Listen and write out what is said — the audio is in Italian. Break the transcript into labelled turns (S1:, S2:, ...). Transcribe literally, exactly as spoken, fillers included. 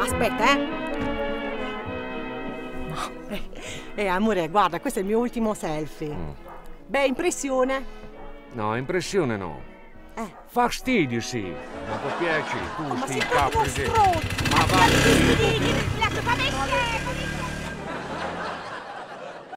S1: Aspetta, eh. Eh, eh, amore, guarda, questo è il mio ultimo selfie.
S2: Mm.
S1: Beh, impressione?
S2: No, impressione no.
S1: Eh.
S2: Fastidio sì. Non ti piaci tu
S1: Oh, ma
S2: sti
S1: sei proprio uno
S2: capri che...
S1: stronzo!
S2: Ma va...
S1: Ma